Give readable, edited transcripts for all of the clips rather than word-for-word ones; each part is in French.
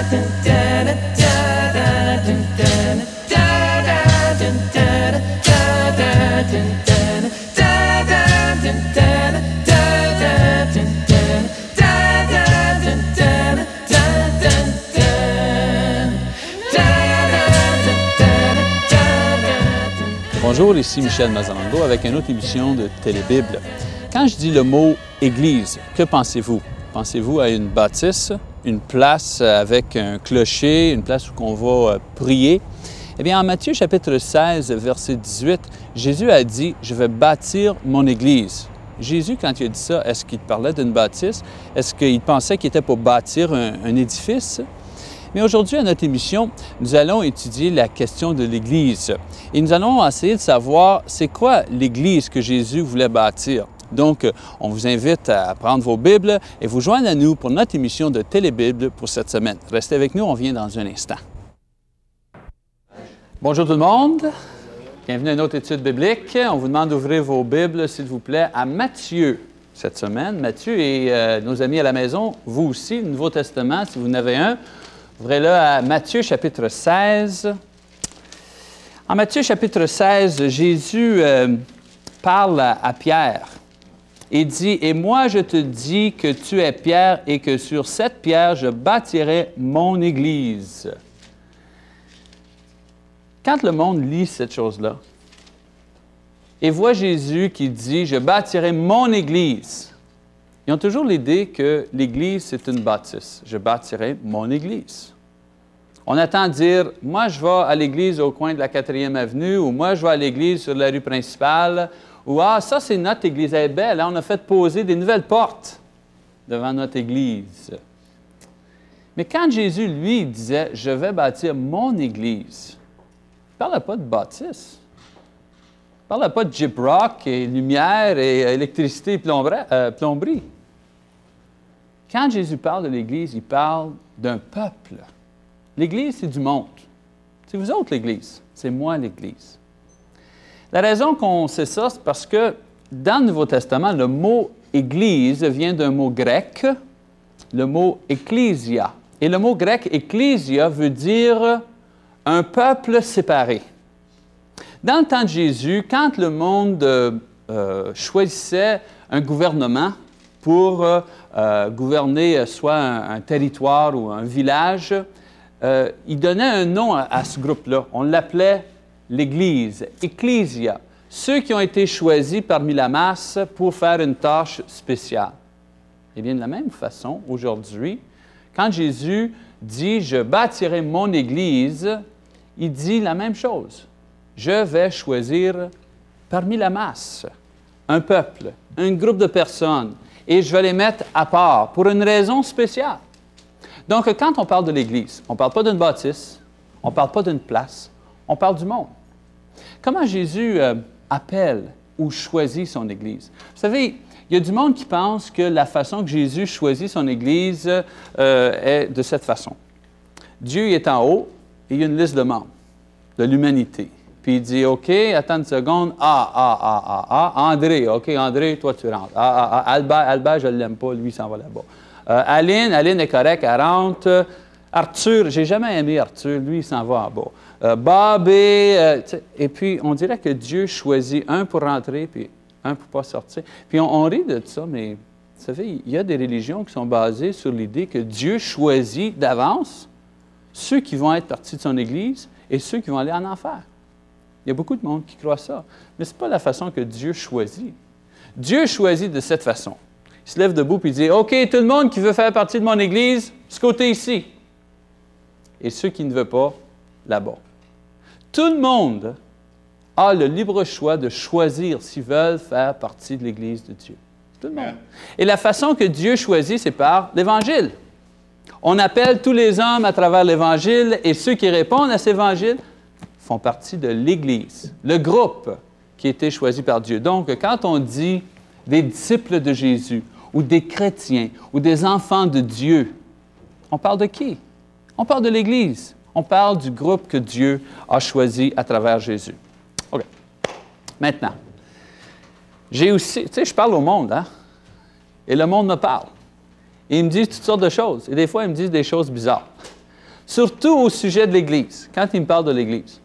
Bonjour, ici Michel Mazzarando avec une autre émission de Télébible. Quand je dis le mot « Église », que pensez-vous? Pensez-vous à une bâtisse, une place avec un clocher, une place où on va prier? Eh bien, en Matthieu chapitre 16, verset 18, Jésus a dit « Je vais bâtir mon Église ». Jésus, quand il a dit ça, est-ce qu'il parlait d'une bâtisse? Est-ce qu'il pensait qu'il était pour bâtir un édifice? Mais aujourd'hui, à notre émission, nous allons étudier la question de l'Église. Et nous allons essayer de savoir c'est quoi l'Église que Jésus voulait bâtir. Donc, on vous invite à prendre vos Bibles et vous joindre à nous pour notre émission de Télébible pour cette semaine. Restez avec nous, on vient dans un instant. Bonjour tout le monde. Bienvenue à une autre étude biblique. On vous demande d'ouvrir vos Bibles, s'il vous plaît, à Matthieu cette semaine. Matthieu et nos amis à la maison, vous aussi, le Nouveau Testament, si vous en avez un. Ouvrez-le à Matthieu chapitre 16. En Matthieu chapitre 16, Jésus parle à Pierre et dit « Et moi je te dis que tu es Pierre et que sur cette pierre je bâtirai mon Église. » Quand le monde lit cette chose-là et voit Jésus qui dit « Je bâtirai mon Église », ils ont toujours l'idée que l'Église, c'est une bâtisse. Je bâtirai mon Église. On attend dire, moi, je vais à l'Église au coin de la 4e avenue, ou moi, je vais à l'Église sur la rue principale, ou ah, ça, c'est notre Église, elle est belle, hein? On a fait poser des nouvelles portes devant notre Église. Mais quand Jésus, lui, disait, je vais bâtir mon Église, il ne parlait pas de bâtisse. Il ne parlait pas de gyprock et lumière et électricité et plomberie. Quand Jésus parle de l'Église, il parle d'un peuple. L'Église, c'est du monde. C'est vous autres, l'Église. C'est moi, l'Église. La raison qu'on sait ça, c'est parce que dans le Nouveau Testament, le mot « Église » vient d'un mot grec, le mot « ecclésia ». Et le mot grec « ecclésia » veut dire « un peuple séparé ». Dans le temps de Jésus, quand le monde choisissait un gouvernement pour gouverner soit un territoire ou un village, il donnait un nom à ce groupe-là. On l'appelait l'Église, Ecclésia, ceux qui ont été choisis parmi la masse pour faire une tâche spéciale. Et bien, de la même façon, aujourd'hui, quand Jésus dit « Je bâtirai mon Église », il dit la même chose. Je vais choisir parmi la masse un peuple, un groupe de personnes, et je vais les mettre à part pour une raison spéciale. Donc, quand on parle de l'Église, on ne parle pas d'une bâtisse, on ne parle pas d'une place, on parle du monde. Comment Jésus appelle ou choisit son Église? Vous savez, il y a du monde qui pense que la façon que Jésus choisit son Église est de cette façon. Dieu est en haut et il y a une liste de membres de l'humanité. Puis il dit, OK, attends une seconde, André, OK, André, toi tu rentres. Albert, je ne l'aime pas, lui, il s'en va là-bas. Aline est correcte, elle rentre. Arthur, j'ai jamais aimé Arthur, lui, il s'en va en bas. Bob et puis on dirait que Dieu choisit un pour rentrer, puis un pour pas sortir. Puis on rit de ça, mais vous savez, il y a des religions qui sont basées sur l'idée que Dieu choisit d'avance ceux qui vont être partis de son Église et ceux qui vont aller en enfer. Il y a beaucoup de monde qui croit ça. Mais ce n'est pas la façon que Dieu choisit. Dieu choisit de cette façon. Il se lève debout et il dit, « OK, tout le monde qui veut faire partie de mon Église, ce côté ici. Et ceux qui ne veulent pas, là-bas. » Tout le monde a le libre choix de choisir s'ils veulent faire partie de l'Église de Dieu. Tout le monde. Et la façon que Dieu choisit, c'est par l'Évangile. On appelle tous les hommes à travers l'Évangile et ceux qui répondent à cet Évangile font partie de l'Église, le groupe qui a été choisi par Dieu. Donc, quand on dit des disciples de Jésus, ou des chrétiens, ou des enfants de Dieu, on parle de qui? On parle de l'Église. On parle du groupe que Dieu a choisi à travers Jésus. OK. Maintenant, j'ai aussi, tu sais, je parle au monde, hein? Et le monde me parle. Et ils me disent toutes sortes de choses. Et des fois, ils me disent des choses bizarres. surtout au sujet de l'Église, quand il me parle de l'Église.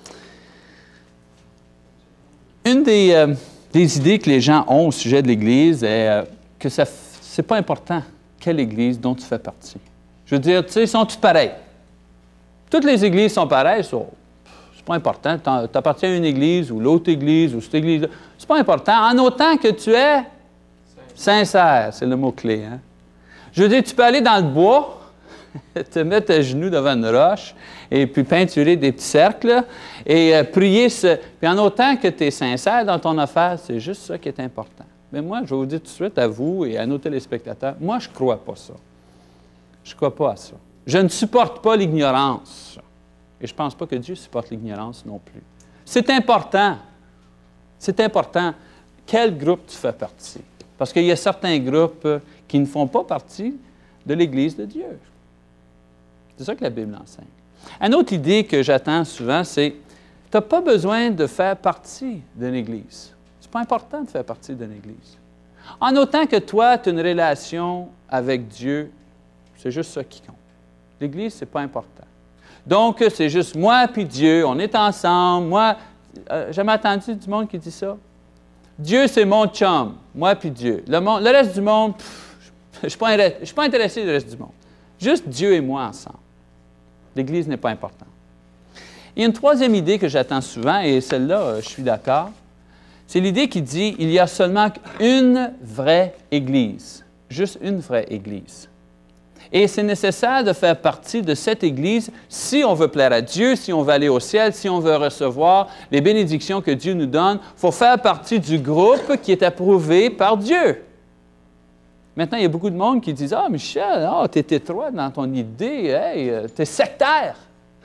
Une des idées que les gens ont au sujet de l'Église est que ce n'est pas important quelle Église dont tu fais partie. Je veux dire, tu sais, ils sont tous pareils. Toutes les Églises sont pareilles, c'est pas important. Tu appartiens à une Église ou l'autre Église ou cette Église-là. C'est pas important, en autant que tu es sincère, c'est le mot-clé. Hein? Je veux dire, tu peux aller dans le bois, te mettre à genoux devant une roche, et puis peinturer des petits cercles, et prier. Puis en autant que tu es sincère dans ton affaire, c'est juste ça qui est important. Mais moi, je vais vous dire tout de suite à vous et à nos téléspectateurs, moi, je ne crois pas ça. Je ne crois pas à ça. Je ne supporte pas l'ignorance. Et je ne pense pas que Dieu supporte l'ignorance non plus. C'est important. C'est important quel groupe tu fais partie. Parce qu'il y a certains groupes qui ne font pas partie de l'Église de Dieu. C'est ça que la Bible enseigne. Une autre idée que j'attends souvent, c'est tu n'as pas besoin de faire partie d'une Église. Ce n'est pas important de faire partie d'une Église. En autant que toi, tu as une relation avec Dieu, c'est juste ça qui compte. L'Église, ce n'est pas important. Donc, c'est juste moi puis Dieu, on est ensemble. Moi, j'ai jamais entendu du monde qui dit ça. Dieu, c'est mon chum, moi puis Dieu. Le reste du monde, je ne suis pas intéressé du reste du monde. Juste Dieu et moi ensemble. L'Église n'est pas importante. Il y a une troisième idée que j'attends souvent, et celle-là, je suis d'accord. C'est l'idée qui dit il y a seulement une vraie Église. Juste une vraie Église. Et c'est nécessaire de faire partie de cette Église si on veut plaire à Dieu, si on veut aller au ciel, si on veut recevoir les bénédictions que Dieu nous donne. Il faut faire partie du groupe qui est approuvé par Dieu. Maintenant, il y a beaucoup de monde qui disent « Ah, Michel, tu es étroit dans ton idée, hey, tu es sectaire. »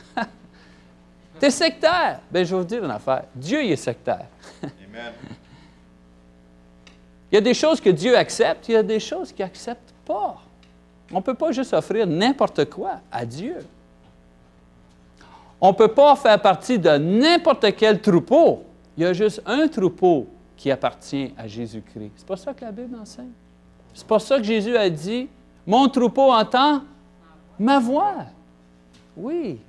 Tu es sectaire. Bien, je vais vous dire une affaire. Dieu, il est sectaire. Amen. Il y a des choses que Dieu accepte, il y a des choses qu'il n'accepte pas. On ne peut pas juste offrir n'importe quoi à Dieu. On ne peut pas faire partie de n'importe quel troupeau. Il y a juste un troupeau qui appartient à Jésus-Christ. C'est pas ça que la Bible enseigne. C'est pas ça que Jésus a dit. Mon troupeau entend ma voix. Oui.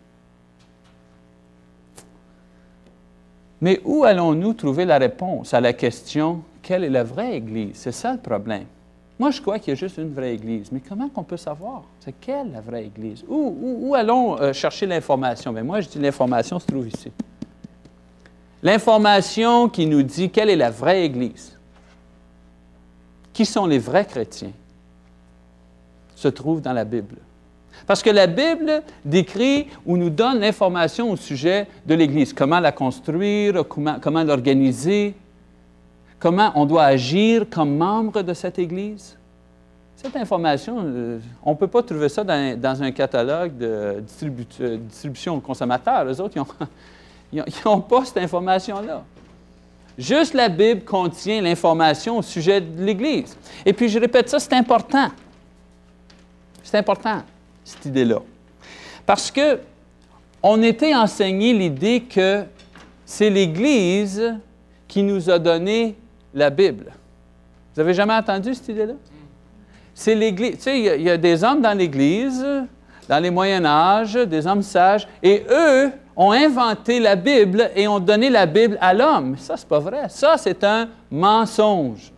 Mais où allons-nous trouver la réponse à la question « Quelle est la vraie Église? » C'est ça le problème. Moi, je crois qu'il y a juste une vraie Église. Mais comment qu'on peut savoir? C'est quelle la vraie Église? Où allons chercher l'information? Bien, moi, je dis l'information se trouve ici. L'information qui nous dit quelle est la vraie Église, qui sont les vrais chrétiens, se trouve dans la Bible. Parce que la Bible décrit ou nous donne l'information au sujet de l'Église. Comment la construire, comment l'organiser, comment on doit agir comme membre de cette Église. Cette information, on ne peut pas trouver ça dans un catalogue de distribution aux consommateurs. Les autres, ils n'ont pas cette information-là. Juste la Bible contient l'information au sujet de l'Église. Et puis, je répète ça, c'est important. C'est important, cette idée-là. Parce qu'on était enseigné l'idée que c'est l'Église qui nous a donné la Bible. Vous avez jamais entendu cette idée-là? C'est l'Église. Tu sais, il y a des hommes dans l'Église, dans les Moyen Âge, des hommes sages, et eux ont inventé la Bible et ont donné la Bible à l'homme. Ça, c'est pas vrai. Ça, c'est un mensonge.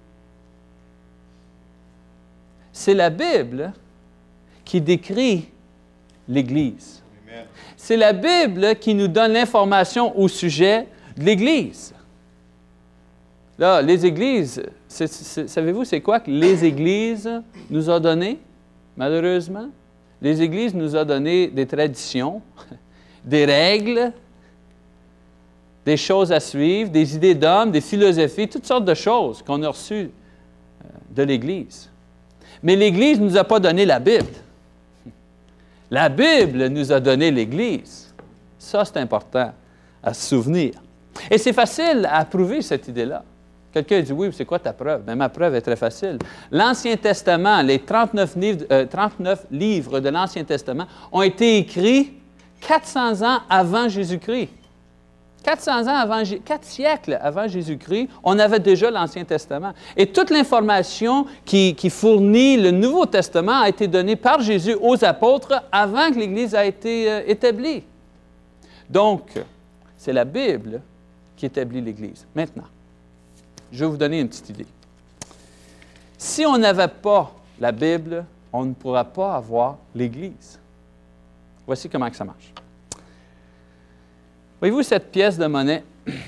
C'est la Bible qui décrit l'Église. C'est la Bible qui nous donne l'information au sujet de l'Église. Là, les Églises, savez-vous c'est quoi que les Églises nous ont donné, malheureusement? Les Églises nous ont donné des traditions, des règles, des choses à suivre, des idées d'hommes, des philosophies, toutes sortes de choses qu'on a reçues de l'Église. Mais l'Église ne nous a pas donné la Bible. La Bible nous a donné l'Église. Ça, c'est important à se souvenir. Et c'est facile à prouver cette idée-là. Quelqu'un dit, oui, c'est quoi ta preuve? Bien, ma preuve est très facile. L'Ancien Testament, les 39 livres de l'Ancien Testament ont été écrits 400 ans avant Jésus-Christ. 400 ans avant, 4 siècles avant Jésus-Christ, on avait déjà l'Ancien Testament. Et toute l'information qui fournit le Nouveau Testament a été donnée par Jésus aux apôtres avant que l'Église a été établie. Donc, c'est la Bible qui établit l'Église. Maintenant, je vais vous donner une petite idée. Si on n'avait pas la Bible, on ne pourra pas avoir l'Église. Voici comment ça marche. Voyez-vous cette pièce de monnaie?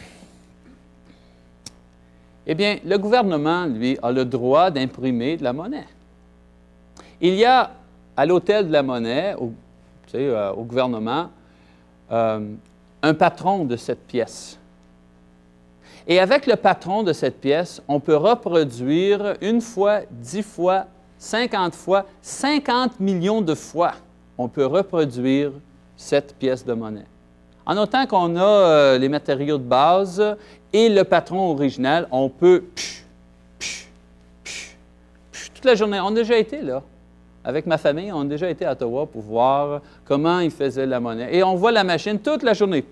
Eh bien, le gouvernement, lui, a le droit d'imprimer de la monnaie. Il y a à l'hôtel de la monnaie, au gouvernement, un patron de cette pièce. Et avec le patron de cette pièce, on peut reproduire 1 fois, 10 fois, 50 fois, 50 millions de fois, on peut reproduire cette pièce de monnaie. En autant qu'on a les matériaux de base et le patron original, on peut toute la journée. On a déjà été là. Avec ma famille, on a déjà été à Ottawa pour voir comment ils faisaient la monnaie. Et on voit la machine toute la journée.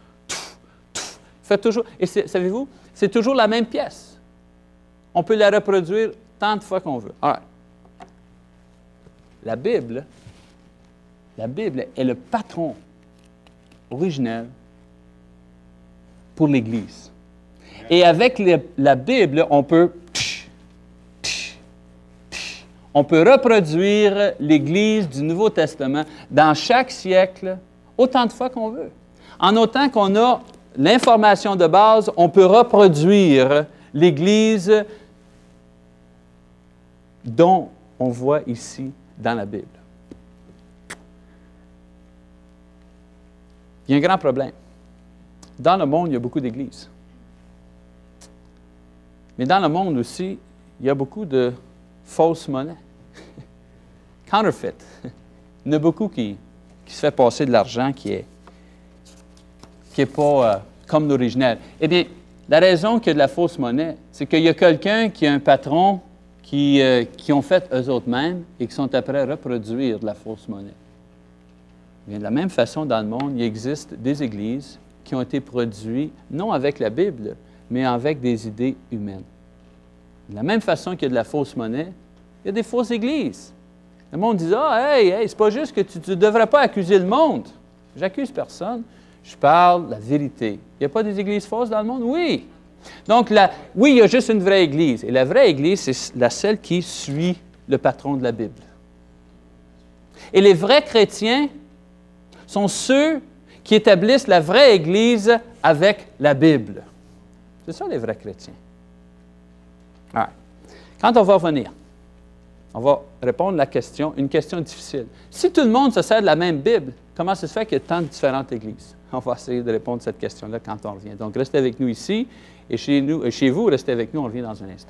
Fait toujours. Et savez-vous, c'est toujours la même pièce. On peut la reproduire tant de fois qu'on veut. Alors, la Bible est le patron originel pour l'Église. Et avec la Bible, on peut reproduire l'Église du Nouveau Testament dans chaque siècle autant de fois qu'on veut. En autant qu'on a l'information de base, on peut reproduire l'Église dont on voit ici dans la Bible. Il y a un grand problème. Dans le monde, il y a beaucoup d'églises. Mais dans le monde aussi, il y a beaucoup de fausses monnaies. Counterfeit. Il y en a beaucoup qui se fait passer de l'argent qui est pas comme l'original. Eh bien, la raison qu'il y a de la fausse monnaie, c'est qu'il y a quelqu'un qui a un patron qui ont fait eux-mêmes et qui sont après à reproduire de la fausse monnaie. Bien, de la même façon, dans le monde, il existe des églises qui ont été produites, non avec la Bible, mais avec des idées humaines. De la même façon qu'il y a de la fausse monnaie, il y a des fausses églises. Le monde dit « Ah, hey, c'est pas juste que tu ne devrais pas accuser le monde. » J'accuse personne, je parle la vérité. Il n'y a pas des églises fausses dans le monde? Oui. Donc, oui, il y a juste une vraie église. Et la vraie église, c'est celle qui suit le patron de la Bible. Et les vrais chrétiens sont ceux qui établissent la vraie Église avec la Bible. C'est ça, les vrais chrétiens. Alors, quand on va revenir, on va répondre à la question, une question difficile. Si tout le monde se sert de la même Bible, comment ça se fait qu'il y a tant de différentes églises? On va essayer de répondre à cette question-là quand on revient. Donc, restez avec nous ici, et chez vous, restez avec nous, on revient dans un instant.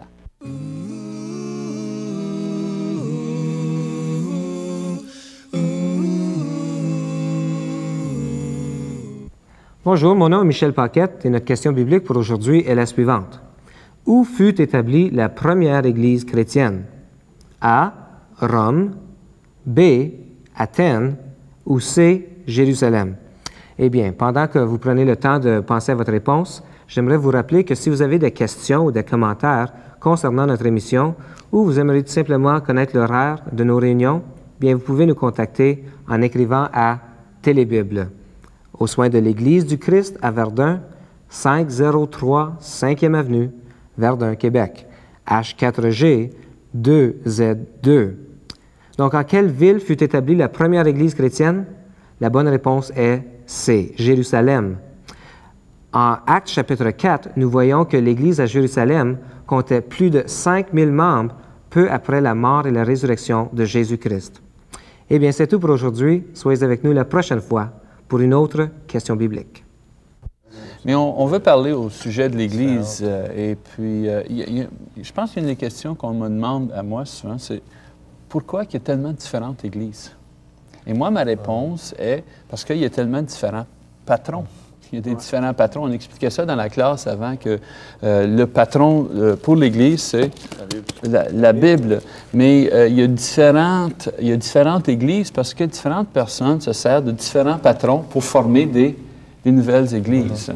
Bonjour, mon nom est Michel Paquette et notre question biblique pour aujourd'hui est la suivante. Où fut établie la première Église chrétienne? A. Rome, B. Athènes ou C. Jérusalem? Eh bien, pendant que vous prenez le temps de penser à votre réponse, j'aimerais vous rappeler que si vous avez des questions ou des commentaires concernant notre émission ou vous aimeriez tout simplement connaître l'horaire de nos réunions, bien, vous pouvez nous contacter en écrivant à Télébible, aux soins de l'Église du Christ à Verdun, 503 5e Avenue, Verdun, Québec, H4G 2Z2. Donc, en quelle ville fut établie la première Église chrétienne? La bonne réponse est C, Jérusalem. En Actes chapitre 4, nous voyons que l'Église à Jérusalem comptait plus de 5000 membres peu après la mort et la résurrection de Jésus-Christ. Eh bien, c'est tout pour aujourd'hui. Soyez avec nous la prochaine fois pour une autre question biblique. Mais on veut parler au sujet de l'Église. Et puis, je pense qu'il y a une des questions qu'on me demande à moi souvent, c'est pourquoi il y a tellement de différentes églises? Et moi, ma réponse est parce qu'il y a tellement de différents patrons. Il y a des différents patrons. On expliquait ça dans la classe avant que le patron pour l'Église, c'est la Bible. Mais il y a différentes églises parce que différentes personnes se servent de différents patrons pour former des nouvelles églises.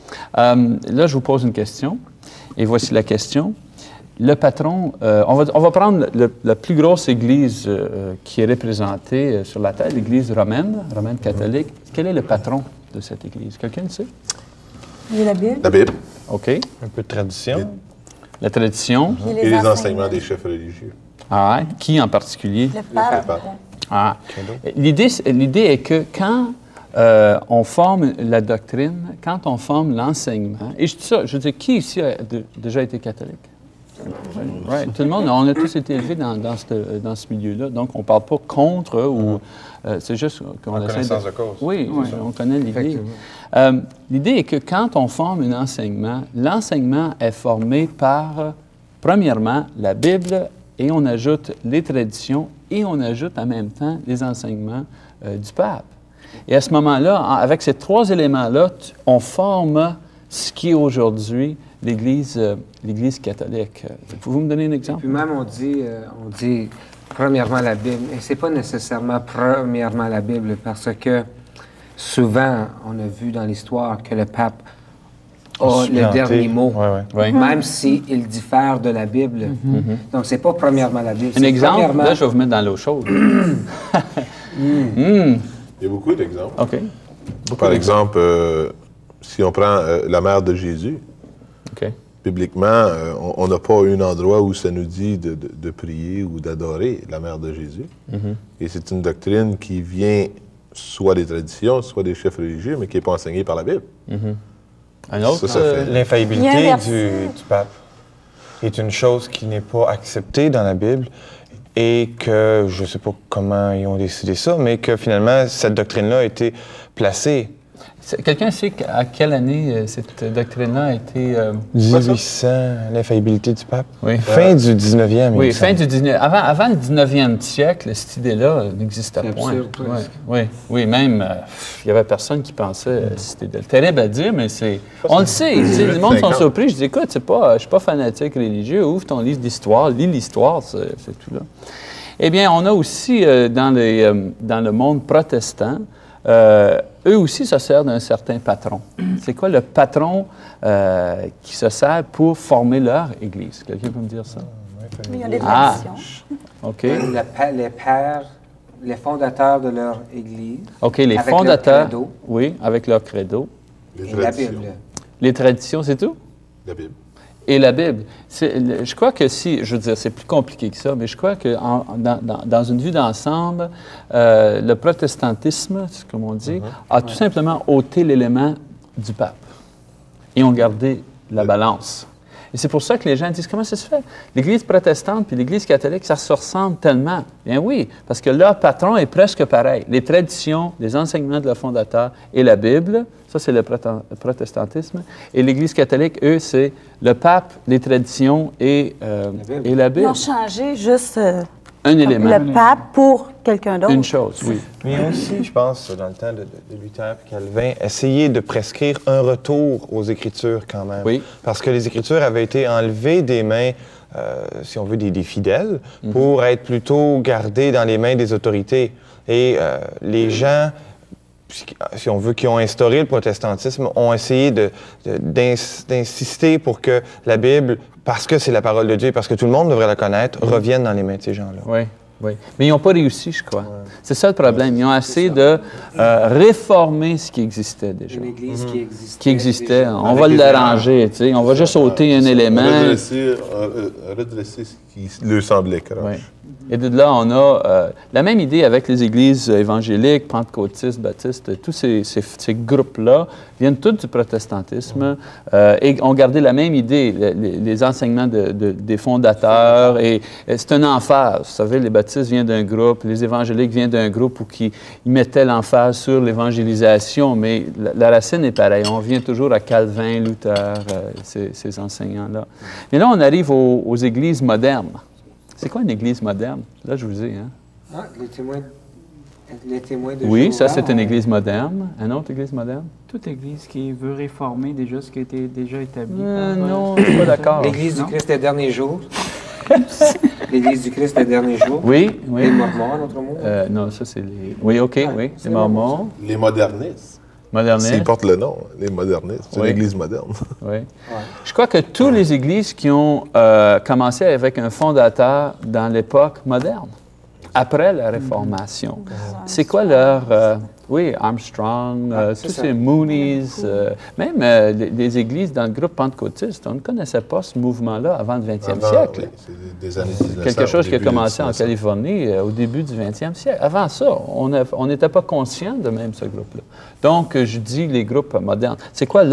Là, je vous pose une question, et voici la question. Le patron, on va prendre la plus grosse église qui est représentée sur la terre, l'église romaine catholique. Quel est le patron de cette église? Quelqu'un le sait? Il y a la Bible. La Bible OK. Un peu de tradition. La tradition. Puis et les enseignements des chefs religieux. Ah, qui en particulier? Le pape. Ah. L'idée est que quand on forme la doctrine, quand on forme l'enseignement, et je dis ça, je veux dire, qui ici a déjà été catholique? Right. Tout le monde, on a tous été élevés dans ce milieu-là, donc on ne parle pas contre ou c'est juste qu'on essaie connaissance de cause. Oui, on connaît l'idée. L'idée est que quand on forme un enseignement, l'enseignement est formé par, premièrement, la Bible, et on ajoute les traditions, et on ajoute en même temps les enseignements du pape. Et à ce moment-là, avec ces trois éléments-là, on forme ce qui est aujourd'hui l'Église catholique. Pouvez-vous me donner un exemple? Puis même on dit premièrement la Bible, et c'est pas nécessairement premièrement la Bible, parce que souvent on a vu dans l'histoire que le pape a le dernier mot, Ouais. même s'il diffère de la Bible. Donc c'est pas premièrement la Bible. Un exemple, là je vais vous mettre dans l'eau chaude. Il y a beaucoup d'exemples. OK. Par exemple, si on prend la mère de Jésus, OK. bibliquement, on n'a pas un endroit où ça nous dit de prier ou d'adorer la mère de Jésus. Et c'est une doctrine qui vient soit des traditions, soit des chefs religieux, mais qui n'est pas enseignée par la Bible. Un autre? Ça fait. L'infaillibilité du pape est une chose qui n'est pas acceptée dans la Bible et que, je ne sais pas comment ils ont décidé ça, mais que finalement, cette doctrine-là a été placée. Quelqu'un sait à quelle année cette doctrine-là a été... 1800, l'infaillibilité du pape. Oui. Fin du 19e. Oui, fin du 19e. Avant le 19e siècle, cette idée-là n'existait point. absurde, presque. Oui, même, il n'y avait personne qui pensait, c'était terrible à dire, mais c'est... On le sait, les monde sont surpris. Je dis, écoute, je ne suis pas fanatique religieux, ouvre ton livre d'histoire, lis l'histoire, c'est tout là. Eh bien, on a aussi, dans le monde protestant, eux aussi se servent d'un certain patron. C'est quoi le patron qui se sert pour former leur Église? Quelqu'un peut me dire ça? Il y a des traditions. OK. Les pères, les fondateurs de leur Église. OK, les avec fondateurs. leur credo. Oui, avec leur credo. Les Et la traditions. Bible. Les traditions, c'est tout? La Bible. Et la Bible. Je crois que je veux dire, c'est plus compliqué que ça, mais je crois que dans une vue d'ensemble, le protestantisme, comme on dit, a tout simplement ôté l'élément du pape. Et ont gardé la balance. Et c'est pour ça que les gens disent, comment ça se fait? L'Église protestante puis l'Église catholique, ça se ressemble tellement. Bien oui, parce que leur patron est presque pareil. Les traditions, les enseignements de leur fondateur et la Bible, ça c'est le protestantisme. Et l'Église catholique, eux, c'est le pape, les traditions et la Bible. Ils ont changé juste Un élément. le pape pour quelqu'un d'autre. Une chose, oui. Mais aussi, je pense, dans le temps de Luther et Calvin, essayer de prescrire un retour aux Écritures quand même. Oui. Parce que les Écritures avaient été enlevées des mains, si on veut, des fidèles, pour être plutôt gardées dans les mains des autorités. Et les gens, si on veut, qui ont instauré le protestantisme, ont essayé d'insister pour que la Bible, parce que c'est la parole de Dieu, parce que tout le monde devrait la connaître, revienne dans les mains de ces gens-là. Oui, oui. Mais ils n'ont pas réussi, je crois. C'est ça le problème. Ils ont essayé de réformer ce qui existait déjà. Une Église qui existait. Qui existait. déjà. On va l'arranger, tu sais. On va juste ôter un élément. Redresser ce qui leur semblait croche. Oui. Et de là, on a la même idée avec les églises évangéliques, pentecôtistes, baptistes, tous ces groupes-là viennent tous du protestantisme et ont gardé la même idée, les enseignements des fondateurs. Et c'est un emphase. Vous savez, les baptistes viennent d'un groupe, les évangéliques viennent d'un groupe où ils mettaient l'emphase sur l'évangélisation, mais la racine est pareille. On revient toujours à Calvin, Luther, ces enseignants-là. Mais là, on arrive aux églises modernes. C'est quoi une église moderne? Là, je vous ai, hein? Ah, les témoins de Oui, Jéhovah, ça, c'est une église moderne. Une autre église moderne? Toute église qui veut réformer déjà ce qui a été déjà établi. Non, je suis pas d'accord. L'Église du Christ des derniers jours. L'Église du Christ des derniers jours. Oui, oui. Les Mormons, en autre mot. Non, ça, c'est les... Oui, OK, oui. Les Mormons. Les modernistes. Moderniste. S'ils portent le nom, les modernistes. C'est Oui. une église moderne. Oui. Je crois que toutes les églises qui ont commencé avec un fondateur dans l'époque moderne, après la Réformation, c'est quoi leur... oui, Armstrong, tous ça. ces Moonies, même les églises dans le groupe pentecôtiste, on ne connaissait pas ce mouvement-là avant le 20e Avant, siècle. oui, c'est des années 1900. Quelque chose qui a au début commencé des en 1900. Californie au début du 20e siècle. Avant ça, on n'était pas conscient de même ce groupe-là. Donc, je dis les groupes modernes. C'est quoi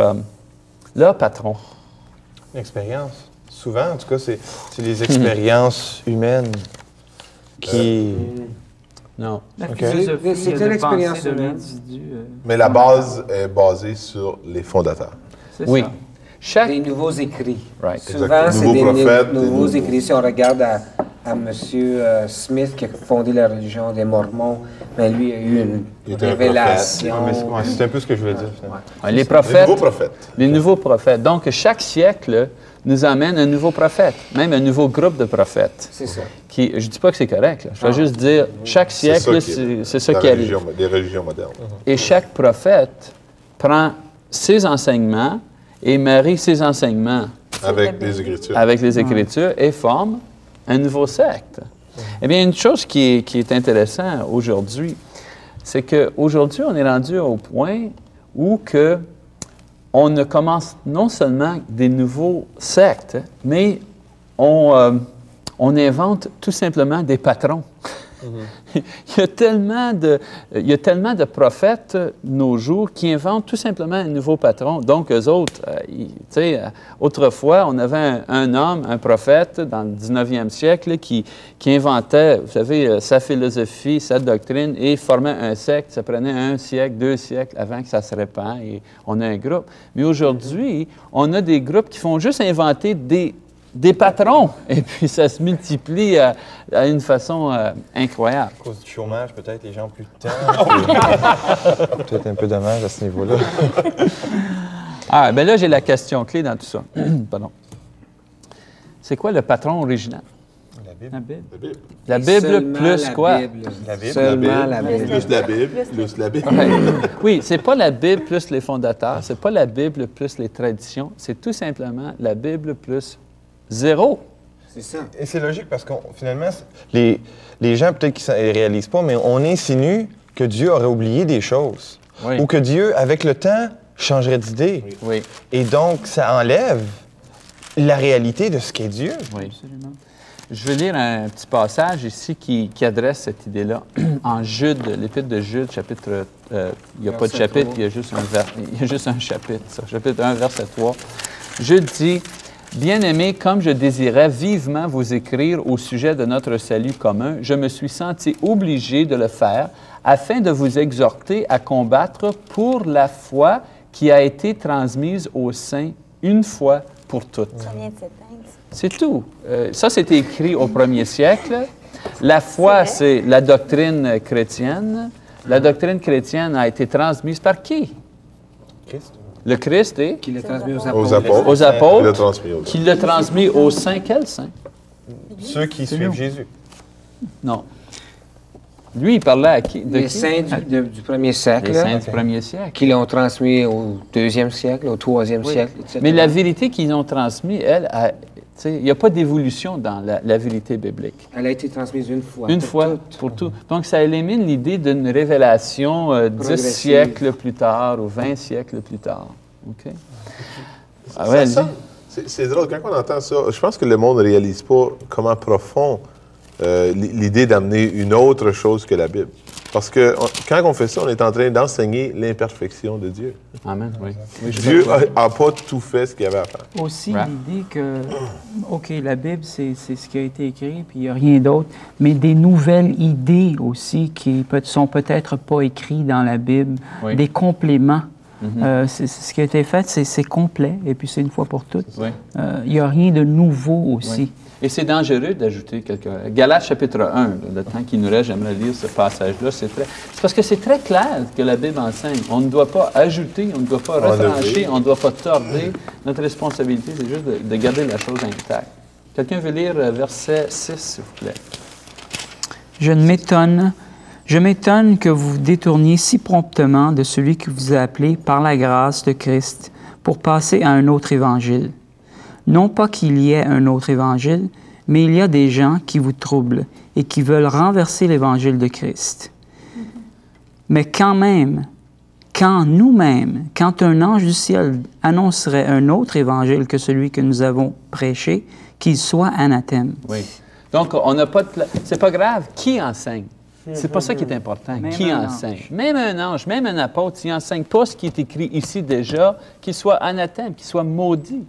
leur patron? L'expérience. Souvent, en tout cas, c'est les expériences humaines qui... Non. La Ok. philosophie C'est de une expérience pensée de humaine. l'individu. Mais la base est basée sur les fondateurs. C'est Oui. ça. Chaque... Des nouveaux écrits. Right. Souvent, Exact. c'est Nouveaux des prophètes, des nouveaux nouveaux- écrits. Si on regarde à M. Smith, qui a fondé la religion des Mormons, mais lui a eu une Il était un révélation. Ouais, c'est un peu ce que je voulais dire. finalement. Les Les prophètes, nouveaux prophètes. les nouveaux prophètes. Donc, chaque siècle nous amène un nouveau prophète, même un nouveau groupe de prophètes. C'est ça. Je ne dis pas que c'est correct. Là. Je vais juste dire, chaque siècle, c'est ça qui arrive. Les religions modernes. Et chaque prophète prend ses enseignements et marie ses enseignements Avec des écritures. avec les Écritures et forme un nouveau secte. Eh bien, une chose qui est intéressante aujourd'hui, c'est qu'aujourd'hui, on est rendu au point où que on ne commence non seulement des nouveaux sectes, mais on invente tout simplement des patrons. Il y a tellement de prophètes de nos jours qui inventent tout simplement un nouveau patron. Donc, eux autres, tu sais, autrefois, on avait un homme, un prophète, dans le 19e siècle, qui inventait, vous savez, sa philosophie, sa doctrine, et formait un secte. Ça prenait 1 siècle, 2 siècles avant que ça se répand, et on a un groupe. Mais aujourd'hui, on a des groupes qui font juste inventer des patrons, et puis ça se multiplie à une façon incroyable. À cause du chômage, peut-être, les gens ont plus de temps. Peut-être un peu dommage à ce niveau-là. Ah, bien là, j'ai la question clé dans tout ça. Pardon. C'est quoi le patron original? La Bible. La Bible. La Bible. La Bible Seulement plus la quoi? Bible. La Bible. Seulement la Bible. Plus la Bible. Plus la Bible. Ouais. Oui, c'est pas la Bible plus les fondateurs, c'est pas la Bible plus les traditions, c'est tout simplement la Bible plus 0. C'est ça. Et c'est logique parce que finalement, les gens peut-être qu'ils ne réalisent pas, mais on insinue que Dieu aurait oublié des choses. Oui. Ou que Dieu, avec le temps, changerait d'idée. Oui, Et donc, ça enlève la réalité de ce qu'est Dieu. oui. Absolument. Je vais lire un petit passage ici qui adresse cette idée-là. En Jude, l'Épître de Jude, chapitre... il n'y a pas de Verset chapitre, 3. il y a juste un chapitre, ça. Chapitre 1, verset 3. Jude dit... Bien-aimés, comme je désirais vivement vous écrire au sujet de notre salut commun, je me suis senti obligé de le faire afin de vous exhorter à combattre pour la foi qui a été transmise aux saints une fois pour toutes. Ça vient de s'éteindre. C'est tout. Ça, c'était écrit au 1er siècle. La foi, c'est la doctrine chrétienne. La doctrine chrétienne a été transmise par qui? Christ. Le Christ et Qui l'a transmis aux Aux apôtres. apôtres. aux Il l'a apôtres, transmis aux qui l'a transmis aux saints. Quels saints? Ceux qui suivent Jésus. Non. Lui, il parlait à qui? De Les qui? saints du premier siècle, Les saints du 1er siècle. qui l'ont transmis au 2e siècle, au 3e siècle, etc. Mais la vérité qu'ils ont transmise, il n'y a pas d'évolution dans la vérité biblique. Elle a été transmise une fois. Une pour fois toutes. pour tout. Donc, ça élimine l'idée d'une révélation 10 Progressive. siècles plus tard ou 20 siècles plus tard. OK? Ah Ça ouais, sent- c'est drôle, quand on entend ça, je pense que le monde ne réalise pas comment profond l'idée d'amener une autre chose que la Bible. Parce que quand on fait ça, on est en train d'enseigner l'imperfection de Dieu. Amen, oui. Oui, je Dieu comprends. n'a pas tout fait ce qu'il avait à faire. Aussi, Ouais. l'idée que, OK, la Bible, c'est ce qui a été écrit, puis il n'y a rien d'autre, mais des nouvelles idées aussi qui sont peut-être pas écrites dans la Bible, Oui. des compléments. Ce qui a été fait, c'est complet, et puis c'est une fois pour toutes. Oui. Il n'y a rien de nouveau aussi. Oui. Et c'est dangereux d'ajouter quelque... Galates chapitre 1, là, le temps qui nous reste, j'aimerais lire ce passage-là. C'est parce que c'est très clair que la Bible enseigne. On ne doit pas ajouter, on ne doit pas retrancher, on ne doit pas torder. Notre responsabilité, c'est juste de garder la chose intacte. Quelqu'un veut lire verset 6, s'il vous plaît? Je ne Je m'étonne que vous vous détourniez si promptement de celui qui vous a appelé par la grâce de Christ pour passer à un autre évangile. Non pas qu'il y ait un autre évangile, mais il y a des gens qui vous troublent et qui veulent renverser l'évangile de Christ. Mais quand même, quand nous-mêmes, quand un ange du ciel annoncerait un autre évangile que celui que nous avons prêché, qu'il soit anathème. Oui. Donc, on n'a pas de... C'est pas grave qui enseigne. C'est pas ça qui est important. Même Qui un enseigne? ange. Même un ange, même un apôtre, s'il n'enseigne pas ce qui est écrit ici déjà, qu'il soit anathème, qu'il soit maudit.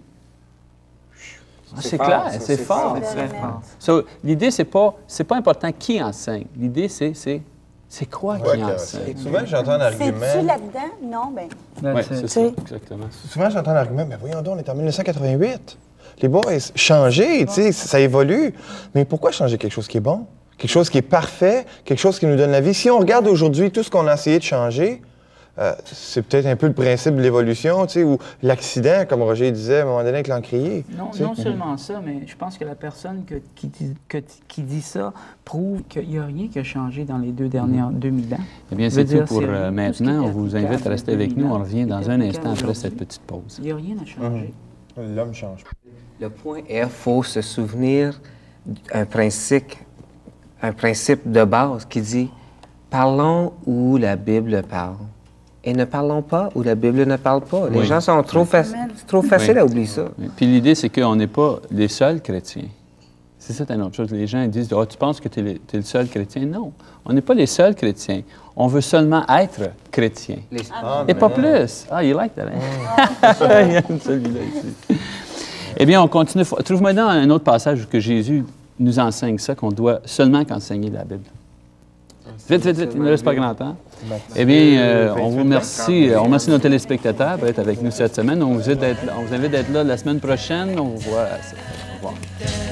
C'est clair, c'est fort. Très fort. So, l'idée, c'est pas important qui enseigne. L'idée, c'est quoi qui qui enseigne. Souvent, j'entends l'argument... C'est-tu là-dedans? Non, bien. Oui, That's it. c'est ça, exactement. Souvent, j'entends l'argument, mais voyons donc, on est en 1988. Les boys, changer, tu sais, ça évolue. Mais pourquoi changer quelque chose qui est bon? Quelque chose qui est parfait, quelque chose qui nous donne la vie. Si on regarde aujourd'hui tout ce qu'on a essayé de changer, c'est peut-être un peu le principe de l'évolution, tu sais, ou l'accident, comme Roger disait à un moment donné avec l'encrier. Non, tu sais. non seulement ça, mais je pense que la personne qui dit ça prouve qu'il n'y a rien qui a changé dans les 2000 ans. Eh bien, Je c'est veux dire, tout pour c'est rien. Tout ce maintenant. qui On était vous applicable invite à rester avec nous. On revient dans un instant après cette petite pause. Il n'y a rien à changer. L'homme change. Le point est, il faut se souvenir d'un principe de base qui dit « Parlons où la Bible parle et ne parlons pas où la Bible ne parle pas. » Les Oui. gens sont trop faciles à oublier ça. Oui. Puis l'idée, c'est qu'on n'est pas les seuls chrétiens. C'est ça, une autre chose. Les gens disent « Ah, tu penses que tu es le seul chrétien? » Non, on n'est pas les seuls chrétiens. On veut seulement être chrétiens. Et pas plus. Ah, you like that, hein? Il aime celui-là ici. Eh bien, on continue. Trouve-moi dans un autre passage où que Jésus nous enseigne ça, qu'on doit seulement qu'enseigner la Bible. Vite, vite, vite, il ne reste pas grand temps. Eh bien, on vous remercie. On remercie nos téléspectateurs d'être avec nous cette semaine. On vous invite d'être là la semaine prochaine. On vous voit. Au revoir.